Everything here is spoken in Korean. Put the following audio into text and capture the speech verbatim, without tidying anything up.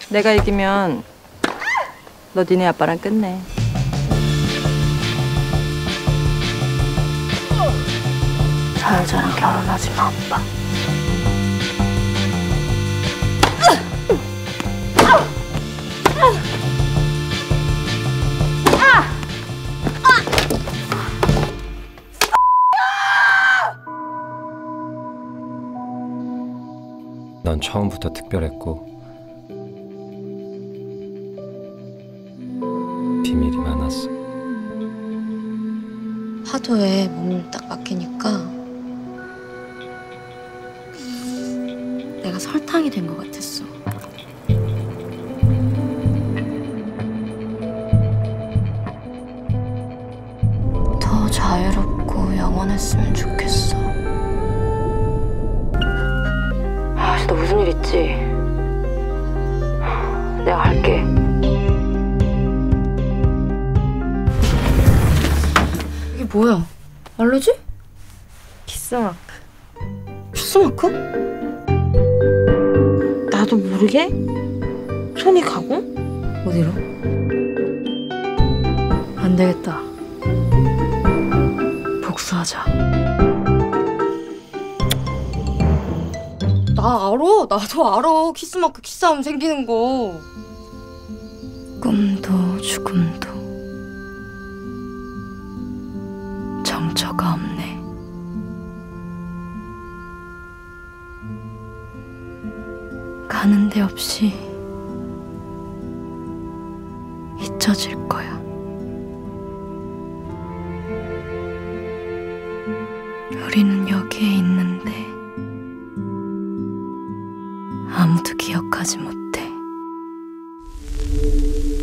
내가 이기면 너 니네 아빠랑 끝내. 저 여자랑 결혼하지 마, 아빠. 넌 처음부터 특별했고 비밀이 많았어. 파도에 몸을 딱 맡기니까 내가 설탕이 된 것 같았어. 더 자유롭고 영원했으면 좋겠어. 아, 너 무슨 일 있지? 내가 갈게. 이게 뭐야? 알러지? 키스마크. 키스마크? 나도 모르게 손이 가고? 어디로? 안 되겠다. 복수하자. 나 알아. 나도 알아. 키스마크 키스하면 생기는 거. 꿈도 죽음도 정처가 없네. 가는 데 없이 잊혀질 거야. 우리는 여기에 있는데 아무도 기억하지 못해.